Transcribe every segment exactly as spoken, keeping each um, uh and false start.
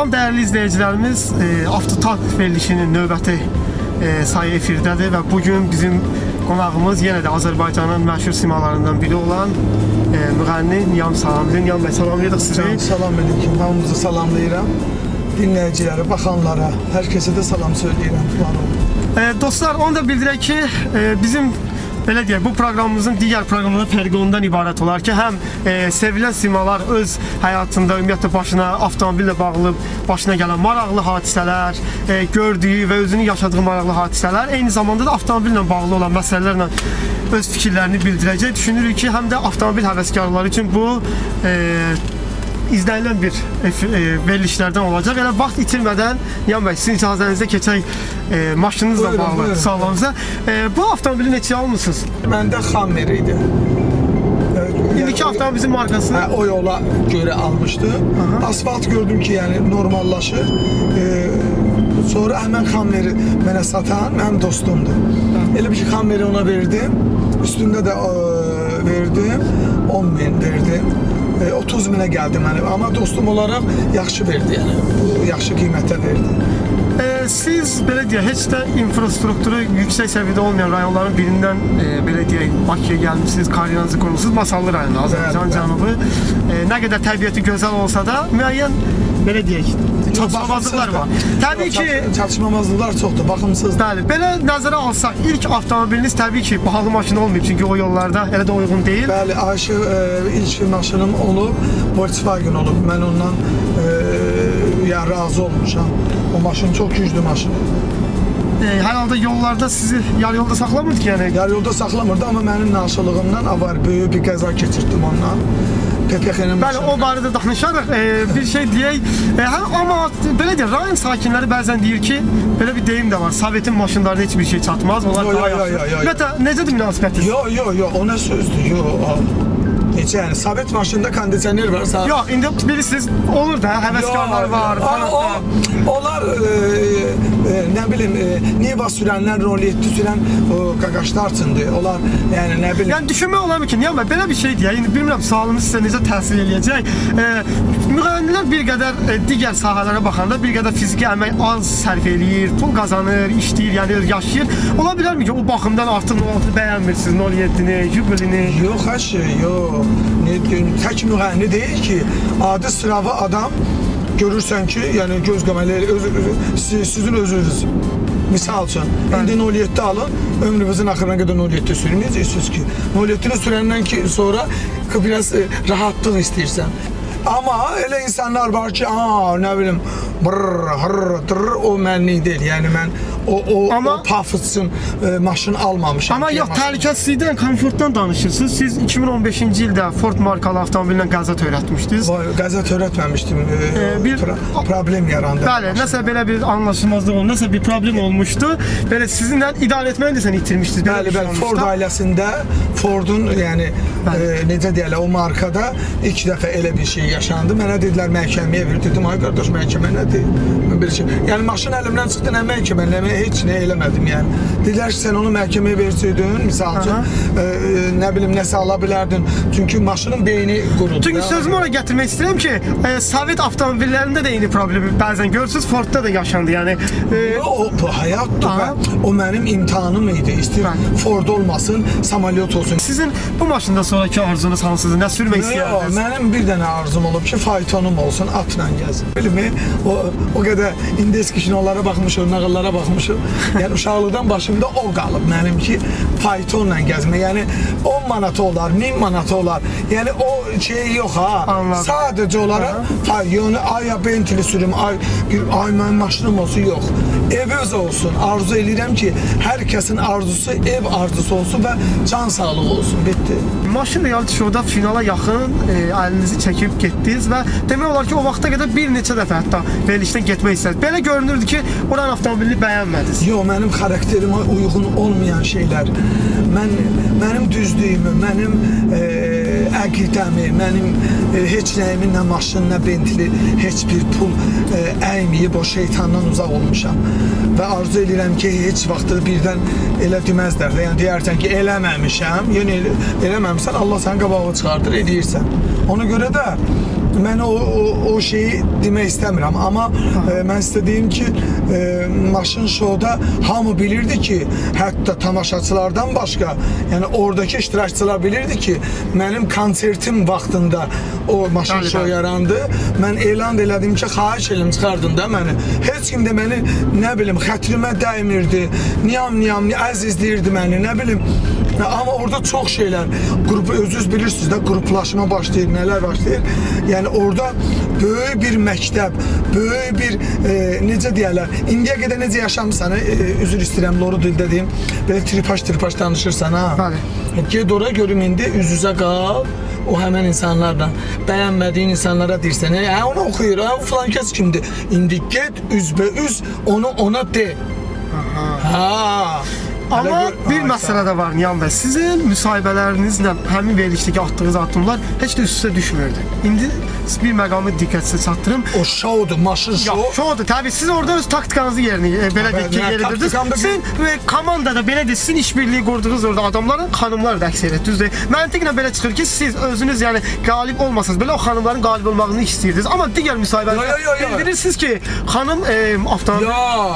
Salam dəyərli izləyicilərimiz, e, Avtotalk verilişinin növbəti e, sayı efirdədir və bugün bizim qonağımız yenə də Azərbaycanın məşhur simalarından biri olan e, müğənni Niyam Salamlı. Niyam bəy, salamlayırıq sizi. Salam edirəm, hamımızı salamlayıram. Dinləyicilərə, baxanlara, hər kəsə də salam söyləyirəm. E, dostlar, onu da bildirək ki, e, bizim belə deyək, bu proqramımızın digər proqramlardan fərqi ondan ibarət olar ki, həm e, sevilən simalar öz həyatında, ümumiyyətlə başına avtomobillə bağlı başına gələn maraqlı hadisələr, e, gördüyü və özünün yaşadığı maraqlı hadisələr, eyni zamanda da avtomobillə bağlı olan məsələlərlə öz fikirlərini bildirəcək. Düşünürük ki, həm də avtomobil həvəskarları üçün bu e, izlənilən bir e, verilişlərdən olacaq. Yəni vaxt itirmədən Niyam bəy, sizin icazənizə keçək e, maşınınızla buyurun, bağlı buyurun. sağlamıza. E, bu avtomobili neçə almışsınız? Məndə Hammer idi. İndiki avtomobilin markası? Hə, o yola görə almışdı. Aha. Asfalt gördüm ki, yəni normallaşır. E, sonra həmən Hammeri mənə satan mənim dostumdur. Elə bir ki, Hammeri ona verdim. Üstündə də e, verdim. on min verdim. otuz minə gəldi mənim, amma dostum olaraq yaxşı verdi, yəni yaxşı qiymətə verdi. E, siz belə deyək, heç də infrastrukturu yüksək səviyyədə olmayan rayonların birindən e, belə deyək, Bakıya gəlmişsiniz, karyeranızı qurmuşsunuz, Masallı rayonu, Azərbaycan cənubu. E, nə qədər təbiəti gözəl olsa da müəyyən belə deyək, çatışmamazlıqlar var. Təbii ki, çatışmamazlıqlar çoxdur, baxımsızdır. Bəli, belə nəzərə alsaq, ilk avtomobiliniz təbii ki, bahalı maşın olmayıb, çünki o yollarda elə də uyğun deyil. Bəli, Ayşə, e, ilk maşınım olub, Volkswagen olub. Mən ondan e, ya, razı olmuşam. O maşın çox güclü maşın. E, hər halda yollarda sizi yarı yolda saxlamırdı ki, yəni? Yarı yolda saxlamırdı, amma mənim naşılığımdan avar, böyük bir qəza keçirdim ondan. Bəli, o barədə danışarıq. E, bir şey deyək. E, hə, amma belə deyək, rayon sakinləri bəzən deyir ki, belə bir deyim də var. Sovetin maşınlarına heç bir şey çatmaz. Onlar yo, daha yo, yaxşı. Yo, yo, yo. Mətə, necədir münasibətiniz? Yo, yo, yo, o nə sözdür? Yo, necə yəni, Sovet maşında kondisioner var. Sağ... Yox, indi bilirsiniz, olur da, həvəskarlar var. O, o, onlar, e, e, nə bilim, e, Niva sürənlər, roletli sürən o qaqaşlar üçündür. Onlar, yəni, nə bilim... Yəni, düşünmək olar mı ki, Niyam bəy, belə bir şey deyək, indi bilmirəm, sualımız sizə necə təsir eləyəcək. E, müğənnilər bir qədər e, digər sahələrə baxanda bir qədər fiziki əmək az sərf eləyir, pul qazanır, işləyir, yəni yaşayır. Ola bilərmi ki, o baxımdan artıq nol altını bəyənmirsiniz, nol yeddini, Jubilini? Yox, hər şey, yox. Tək müğənni deyil ki, adi sıravi adam görürsən ki, yəni göz qəmələri öz, öz, sizin özünüz. Misal üçün, indi nol yeddi alın, ömrünüzün axırına qədər nol yeddi sürməyəcəksiniz ki, nol yeddini sürəndən ki, sonra biraz rahatlıq istəyirsən. Amma elə insanlar var ki, aa, nə bilim, brrr, hırr, dırr, o mənlik deyil, yəni mən o, o, amma, o pafıtsın e, maşın almamışam. Amma yox, təhlükəsizlikdən, komfortdan danışırsınız. Siz iki min on beşinci ildə Ford markalı avtomobillə qəza törətmişdiniz. Qəza törətməmişdim, e, e, bir pro problem yarandı. Bəli, nəsə belə bir anlaşılmazlıq oldu, nəsə bir problem olmuşdu. Belə sizinlə idarə etməni də sən itirmişdiniz. Bəli, bəli, Ford ailəsində, Fordun, yəni, e, necə deyərlər, o markada ilk dəfə elə bir şey yaşandı. Mənə dedilər, məhkəməyə ver, dedim, ay qardaş, məhkəmə nədir? Şey. Yəni, maşın əlimdən çıxdı, nə məhkəmə, nə heç nə eləmədim, yəni. Dedilər ki, sən onu məhkəməyə verseydin, misal üçün, e, nə bilim, nəsə ala bilərdin. Çünki maşının beyni qurudu. Çünki sözümü oraya gətirmək istəyirəm ki, e, Sovet avtomobillərində də eyni problemi bəzən görürsünüz, Fordda da yaşandı, yəni. E, o, bu həyatdır, o mənim imtihanım idi. İstəyirəm, Ford olmasın, samolyot olsun. Sizin bu maşında sonraki arzunuz hansıdır, nə sürmək istəyirsiniz? Mənim bir dənə arzum olub ki, faytonum olsun, atla gəzim. Bilmi, o, o qədər indeski kinolara baxmışım, nağıllara baxmışım. Yəni, uşaqlıqdan başımda o qalıb mənim ki, faytonla gəzmə. Yəni, on manatı olar, min manatı olar. Yəni, o şey yox, ha. Anladım. Sadəcə olaraq, yəni, ay ya Bentley sürüm, ay, bir, ay mənim maşınım olsun, yox. Ev öz olsun. Arzu edirəm ki, hər kəsin arzusu ev arzusu olsun və can sağlığı olsun. Bitti. Maşın reality showda finala yaxın e, əlinizi çəkib getdiniz və demək olar ki, o vaxta qədər bir neçə dəfə hətta verilişdən getmək istədiniz. Belə görünürdü ki, oranın avtomobilini bəyənmədiniz. Yox, mənim xarakterimə uyğun olmayan şeylər, mən, mənim düzlüyümü, mənim e, əqidəmi, mənim e, heç nəyimin, nə maşın, nə Bentley, heç bir pul e, əyməyib, o şeytandan uzaq olmuşam. Və arzu edirəm ki, heç vaxtı birdən elə deməzlər də, yəni deyərsən ki, eləməmişəm, yəni elə, eləməmişsən, Allah sənin qabağını çıxardır, edirsən. Ona görə də mən o, o, o şeyi demək istəmirəm, amma e, mən istədiyim ki, e, maşın şouda hamı bilirdi ki, hətta tamaşaçılardan başqa, yəni oradakı iştirakçılar bilirdi ki, mənim konsertim vaxtında o maşın Bəli, şou bəli. yarandı. Mən elan elədim ki, xahiş edim çıxardın da məni. Heç kim də məni, nə bilim, xətrimə dəymirdi, niyam-niyam əzizləyirdi məni, nə bilim. Amma orada çox şeylər, qrupu özünüz bilirsiniz də, qruplaşma başlayır, nələr başlayır. Yəni orada böyük bir məktəb, böyük bir, e, necə deyərlər, indiyə qədər necə yaşamısan, e, üzr istəyirəm, loru dildə deyim, belə tripaş-tripaş danışırsan, ha? Bəli. Ged ora görüm indi, üz-üzə qal, o həmən insanlarla, bəyənmədiyin insanlara deyirsən, hə, onu oxuyur, hə, o filan kəs kimdir? İndi get, üzbə-üz, onu ona de. Ha. Amma bir məsələ də var Nihan bəy. Sizin müsahibələrinizlə həmin verilişdəki atdığınız addımlar heç də üst-üstə düşmürdü. İndi bir məqamı diqqətinizə çatdırım. O şoudur, maşın şou. Yox, şoudur. Təbii siz orada öz taktikanızı yerinə e, belə deyək ki, yeridirdiniz. Sizin e, komandada belə deyək, sizin işbirliyi qurduğunuz orada adamların xanımlar da əksəriyyət düzdür. Məntiqlə belə çıxır ki, siz özünüz yəni qalib olmasanız belə o xanımların qalib olmağını istəyirdiniz. Amma digər müsahibələrdə bildirirsiniz ki, xanım e, avtomobil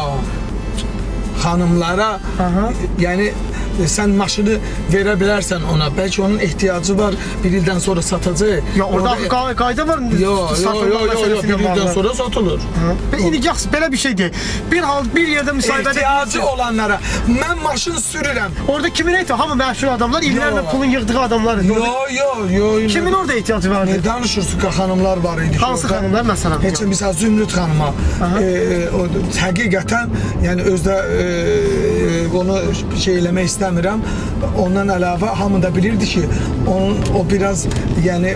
xanımlara, Aha. yəni sən maşını verə bilərsən ona, bəlkə onun ehtiyacı var, bir ildən sonra satacaq. Ya orada orada qayda var. Yox, yox, yox, bir ildən sonra satılır. İndi yaxşı belə bir şey deyil. Bir hal bir yerdə müsahibədə ehtiyacı olanlara mən maşın sürürəm. Orada kimin ehtiyacı? Hamı məşhur adamlar, illərlə pulun yığdığı adamlar. Yox, yox, yox. Kimin orada ehtiyacı vardı? Ne danışırsın ki, xanımlar var idi. Hansı xanımlar məsələn? Heç məsəl Zümrüd xanıma, e, o həqiqətən, yəni özdə e, onu şey eləmək istəmirəm. Ondan əlavə hamı da bilirdi ki, onun o biraz, yəni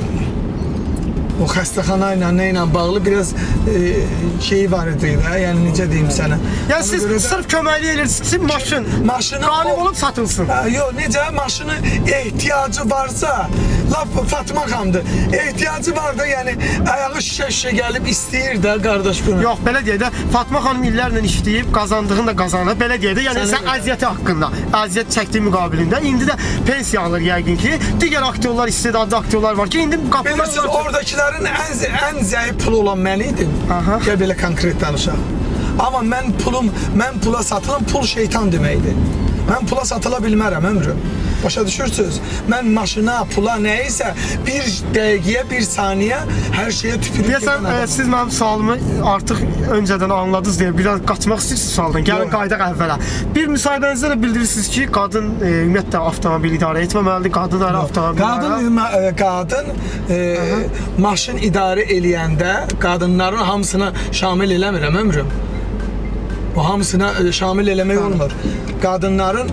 o xəstəxana ilə nə ilə bağlı biraz e, şeyi var idi də, yəni necə deyim sənə. Yəni siz sırf köməklik edirsiniz, maşın maşını qalib olub satılsın. Hə, yox, necə maşını ehtiyacı varsa, laf Fatma xanımdır. Ehtiyacı var da, yəni ayağı şişə-şişə gəlib istəyir də qardaş bunu. Yox, belə deyək də, Fatma xanım illərlə işləyib, qazandığını da qazanır. Belə deyək də, yəni sən əziyyəti haqqında, əziyyət çəkdiyi müqabilində indi də pensiya alır yəqin ki. Digər aktyorlar, istedadlı aktyorlar var ki, indi qapılar bilirsiniz, oradakilərin ən, ən zəif pulu olan mən idim. Aha. Gəl belə konkret danışaq. Amma mən pulum, mən pula satılan pul şeytan deməkdir. Mən pula satıla bilmərəm ömrüm. Başa düşürsünüz? Mən maşına, pula, nəyisə bir dəqiqəyə, bir saniyə hər şeyə tüpürüb deyəsən, e, siz mənim sualımı artıq öncədən anladınız deyə biraz qaçmaq istəyirsiniz sualdan. Gəlin qaydaq əvvələ. Bir müsahibənizdə də bildirirsiniz ki, qadın e, ümumiyyətlə avtomobil idarə etməməlidir, qadınlar avtomobil Qadın, e, qadın e, maşın idarə eləyəndə qadınların hamısına şamil eləmirəm ömrüm. O hamısına e, şamil eləmək olmur. Qadınların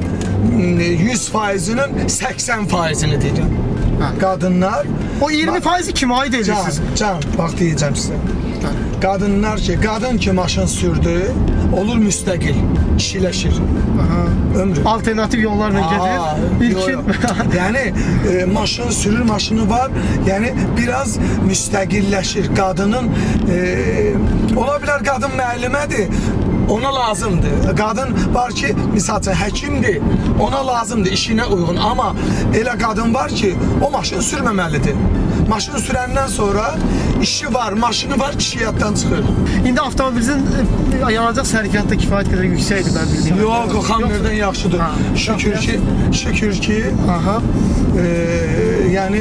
yüz faizinin səksən faizini deyirəm. Qadınlar o iyirmi faizi kimə aid edirsiniz? Can, can, bax deyəcəm sizə. Qadınlar ki, qadın ki maşın sürdü, olur müstəqil, kişiləşir. Ömrü. Alternativ yollarla gedir. İlkin. Yəni e, maşın sürür, maşını var. Yəni biraz müstəqilləşir. Qadının e, ola bilər qadın müəllimədir. Ona lazımdır. Qadın var ki, misal üçün həkimdir. Ona lazımdır işinə uyğun. Amma elə qadın var ki, o maşın sürməməlidir. Maşını sürəndən sonra işi var, maşını var, kişiyyətdən çıxır. İndi avtomobilinizin yanacaq sərfiyyatı da kifayət qədər yüksəkdir mən bildiyim. Yox, o xamlərdən yaxşıdır. Ha, şükür ki, şükür ki, aha. E, yəni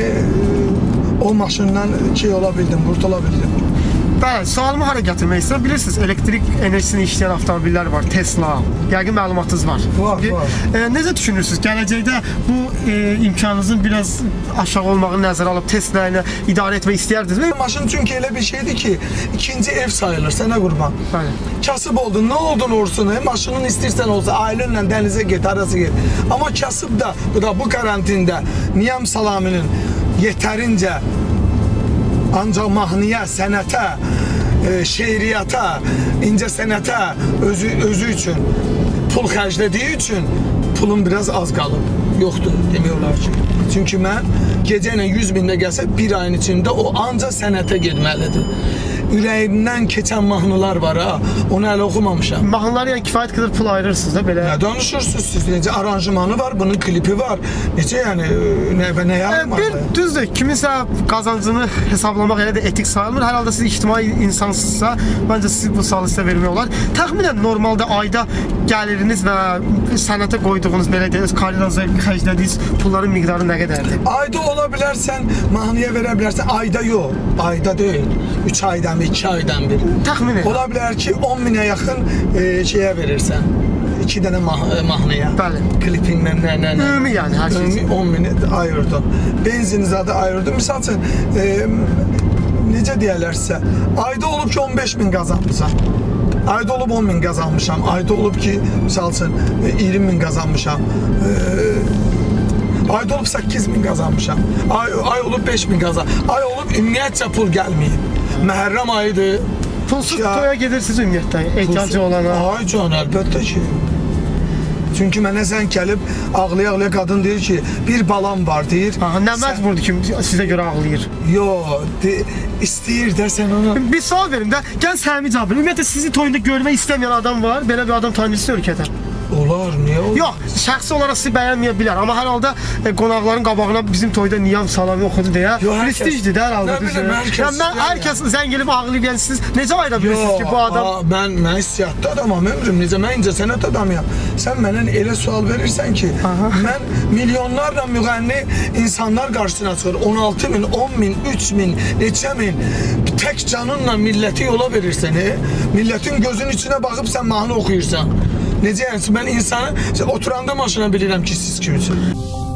o maşından şey ola bildim, qurtula bildim. Bəli, sualımı hara gətirmək istəyirəm? Bilirsiniz, elektrik enerjisini işləyən avtomobillər var, Tesla. Yəqin məlumatınız var. Var, var. E, necə düşünürsünüz? Gələcəkdə bu e, imkanınızın biraz aşağı olmağını nəzərə alıb Tesla ilə idarə etmək istəyərdinizmi? Maşın çünki elə bir şeydir ki, ikinci ev sayılır, sənə qurban. Bəli. Kasıb oldun, nə oldun olsun, he? Maşının istəyirsən olsa, ailə ilə dənizə get, arası get. Amma kasıb da, bu da bu karantində Niyam Salaminin yetərincə ancaq mahnıya, sənətə, e, şeiriyyata, incə sənətə özü, özü üçün pul xərclədiyi üçün pulun biraz az qalıb. Yoxdur, demək olar ki. Çünki mən gecə ilə yüz mində gəlsə bir ayın içində o ancaq sənətə getməlidir. ürəyindən keçən mahnılar var ha. Onu hələ oxumamışam. Mahnılar yəni kifayət qədər pul ayırırsınız da belə. Nə danışırsınız siz? Necə aranjmanı var, bunun klipi var. Necə yəni nə və nəyə ayırmaq? Bir düzdür, kiminsə qazancını hesablamaq elə də etik sayılmır. Hər halda siz ictimai insansınızsa, məncə siz bu sualı sizə vermək olar. Təxminən normalda ayda gəliriniz və sənətə qoyduğunuz belə deyək, öz karyeranıza xərclədiyiniz pulların miqdarı nə qədərdir? Ayda ola bilərsən, mahnıya verə bilərsən, ayda yox, ayda deyil. üç aydan bir, iki aydan bir. Təxminən. Ola bilər ki, on minə yaxın e, şeyə verirsən. iki dənə mah mahnıya. Bəli. Klipindən nə nə nə. Ümumi yəni hər şey. Ümumi on mini ayırdım. Benzin zadı ayırdım. Misal üçün, e, necə deyərlər sizə? Ayda olub ki, on beş min qazanmışam. Ayda olub on min qazanmışam. Ayda olub ki, misal üçün, iyirmi min qazanmışam. E, ayda olub səkkiz min qazanmışam. Ay, ay olub beş min qazan. Ay olub ümumiyyətcə pul gəlməyib. Məhərrəm ayıdır. Pulsuz toya gedirsiniz ümumiyyətlə, ehtiyacı olana. Ay can, əlbəttə ki. Çünki mənə zəng gəlib, ağlaya-ağlaya qadın deyir ki, bir balam var, deyir. Aha, nə məcburdur ki, sizə görə ağlayır? Yox, de, istəyir də sən onu. Bir sual verin də, gəl Səmi Cabir, ümumiyyətlə sizi toyunda görmək istəməyən adam var, belə bir adam tanıyırsınız ölkədə. Olar, niyə olur? Yox, şəxsi olaraq sizi bəyənməyə bilər, amma hər halda e, qonaqların qabağına bizim toyda niyam salami oxudu deyə prestijdir də hər halda. Nə bilim, hər kəs. Yəni, mən, hər kəs zəng gəlib ağlayıb, yəni siz necə ayıra bilirsiniz ki, bu adam... Yox, mən, mən hissiyatda adamam, ömrüm, necə, mən incə sənət adamıyam. Sən mənə elə sual verirsən ki, aha, mən milyonlarla müğənni insanlar qarşısına çıxır, on altı min, on min, üç min, neçə min, tək canınla milləti yola verirsən, e? Millətin gözünün içinə baxıb sən mahnı oxuyursan. Necə yəni, mən insanı oturanda maşına bilirəm ki, siz kimsiniz.